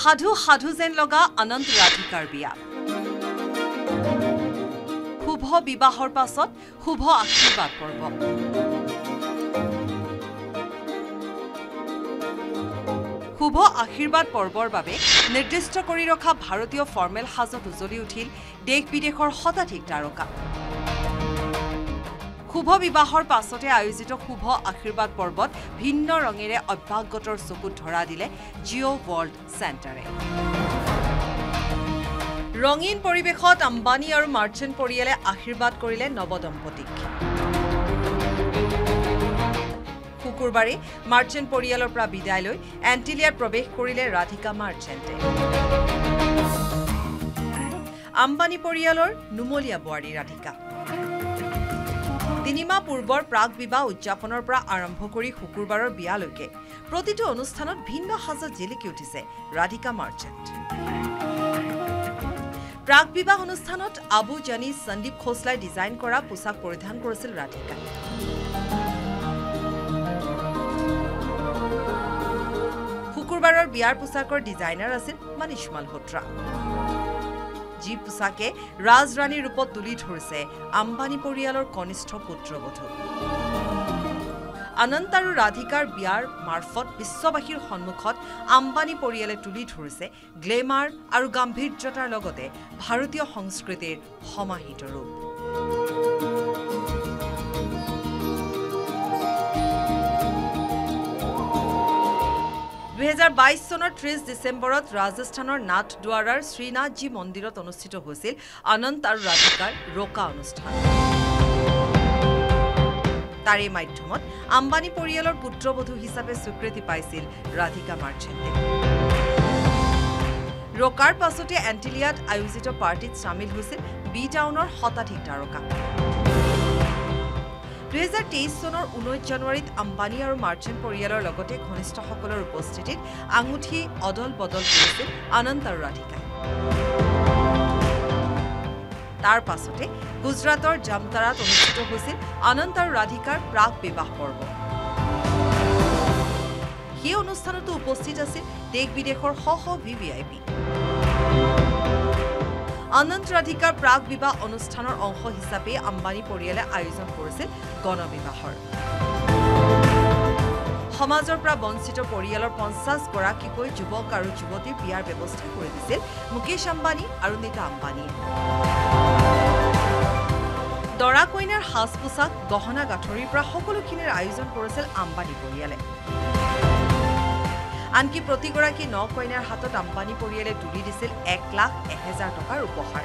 সাধু সাধু যেন লগা অনন্ত ৰাধিকাৰ বিয়া শুভ বিবাহৰ পাছত শুভ আশীৰ্বাদ পৰ্ব শুভ আশীৰ্বাদ পৰ্বৰ বাবে নিৰ্দিষ্ট কৰি ৰখা ভাৰতীয় ফৰ্মেল সাজত উজলি উঠিল দেশ বিদেশৰ শতাধিক তাৰকা শুভ বিবাহৰ পাছতে আয়োজিত শুভ আশীৰ্বাদ পৰ্বত ভিন্ন ৰঙেৰে অভ্যাগতৰ চকুত ধৰা দিলে জিঅ' ৱৰ্ল্ড চেণ্টাৰে ৰঙীন পৰিৱেশত আম্বানী আৰু মাৰ্চেণ্ট পৰিয়ালে আশীৰ্বাদ কৰিলে নৱদম্পতীক শুকুৰবাৰে মাৰ্চেণ্ট পৰিয়ালৰ পৰা বিদায় লৈ এণ্টিলিয়াত প্ৰৱেশ কৰিলে ৰাধিকা মাৰ্চেণ্টে আম্বানী পৰিয়ালৰ নুমলীয়া বোৱাৰী ৰাধিকা 3 মাহ পূৰ্বৰ প্ৰাক বিবাহ উদযাপনৰ পৰা আৰম্ভ কৰি শুকুৰবাৰৰ বিয়ালৈকে প্ৰতিটো অনুষ্ঠানত ভিন্ন সাজত জিলিকি উঠিছে ৰাধিকা মাৰ্চেণ্ট প্ৰাক বিবাহ অনুষ্ঠানত আবু জানি সন্দীপ খোসলাই ডিজাইন কৰা পোছাক পৰিধান কৰিছিল ৰাধিকা শুকুৰবাৰৰ বিয়াৰ পোছাকৰ ডিজাইনাৰ আছিল মনীষ মালহোত্ৰা যি পোছাকে ৰাজৰাণীৰ ৰূপত তুলি ধৰিছে আম্বানী পৰিয়ালৰ কনিষ্ঠ পুত্ৰবধূ অনন্ত আৰু ৰাধিকাৰ বিয়াৰ মাৰ্ফত বিশ্ববাসীৰ সন্মুখত আম্বানী পৰিয়ালে তুলি ধৰিছে গ্লেমাৰ আৰু গাম্ভীৰ্যতাৰ লগতে ভাৰতীয় সংস্কৃতিৰ সমাহিত ৰূপ 2022 চনৰ 30 ডিসেম্বৰত ৰাজস্থানৰ নাথদ্বাৰাৰ শ্ৰীনাথজী মন্দিৰত অনুষ্ঠিত হৈছিল অনন্ত আৰু ৰাধিকাৰ ৰোকা অনুষ্ঠান তাৰে মাধ্যমত আম্বানী পৰিয়ালৰ পুত্ৰবধূ হিচাপে স্বীকৃতি পাইছিল ৰাধিকা মাৰ্চেণ্টে ৰোকাৰ পাছতে এণ্টিলিয়াত আয়োজিত পাৰ্টিত সামিল হৈছিল বি টাউনৰ শতাধিক তাৰকা 2023 চনৰ 19 জানুৱাৰীত আম্বানী আৰু মাৰ্চেণ্ট পৰিয়ালৰ লগতে ঘনিষ্ঠসকলৰ উপস্থিতিত আঙুঠি অদল বদল কৰিছিল অনন্ত আৰু ৰাধিকাই তাৰ পাছতে গুজৰাটৰ জামতাৰাত অনুষ্ঠিত হৈছিল অনন্ত আৰু ৰাধিকাৰ প্ৰাক বিবাহ পৰ্ব সেই অনুষ্ঠানতো উপস্থিত আছিল দেশ বিদেশৰ শ ভিভিআইপি অনন্ত ৰাধিকাৰ প্ৰাক বিবাহ অনুষ্ঠানৰ অংশ হিচাপে আম্বানী পৰিয়ালে আয়োজন কৰিছিল গণবিবাহৰ সমাজৰ পৰা বঞ্চিত পৰিয়ালৰ 50 গৰাকীকৈ যুৱক আৰু যুৱতীৰ বিয়াৰ ব্যৱস্থা কৰি দিছিল মুকেশ আম্বানী আৰু নীতা আম্বানী দৰা কইনাৰ সাজ পোছাক গহনা গাঁঠৰিৰ পৰা সকলোখিনিৰ আয়োজন কৰিছিল আম্বানী পৰিয়ালে আনকি প্ৰতিগৰাকী ন কইনাৰ হাতত আম্বানী পৰিয়ালে তুলি দিছিল 1,01,000 টকাৰ উপহাৰ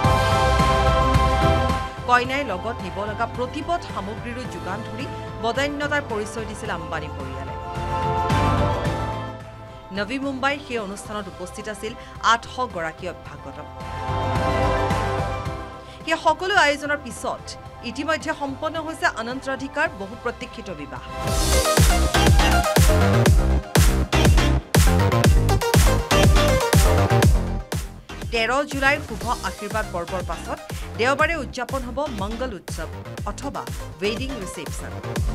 কইনাই লগত নিব লগা প্ৰতিপদ সামগ্ৰীৰো যোগান ধৰি বদান্যতাৰ পৰিচয় দিছিল আম্বানী পৰিয়ালে নবী মুম্বাইৰ সেই অনুষ্ঠানত উপস্থিত আছিল 800 গৰাকী অভ্যাগত এই সকলো আয়োজনৰ পিছত ইতিমধ্যে সম্পন্ন হৈছে অনন্ত ৰাধিকাৰ বহু প্ৰতীক্ষিত বিবাহ 13 জুলাইৰ শুভ আশীৰ্বাদ পৰ্বৰ পাছত দেওবাৰে উদযাপন হ'ব মংগল উৎসৱ অথবা ৱেডিং ৰিসেপশন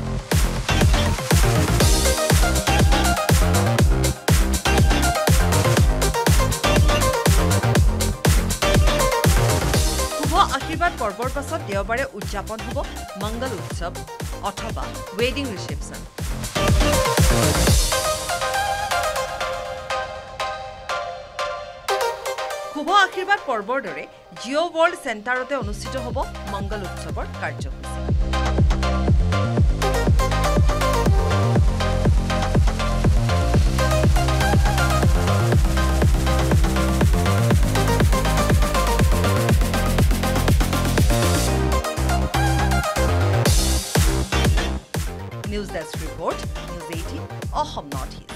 শুভ আশীৰ্বাদ পৰ্বৰ পাছত দেওবাৰে উদযাপন হ'ব মংগল উৎসৱ অথবা ৱেডিং ৰিসেপশন শুভ আশীৰ্বাদ পৰ্বৰ দৰে জিঅ' ৱৰ্ল্ড চেণ্টাৰতে অনুষ্ঠিত হ'ব মংগল উৎসৱৰ কাৰ্যসূচী News Desk Report, News 18 Assam Northeast.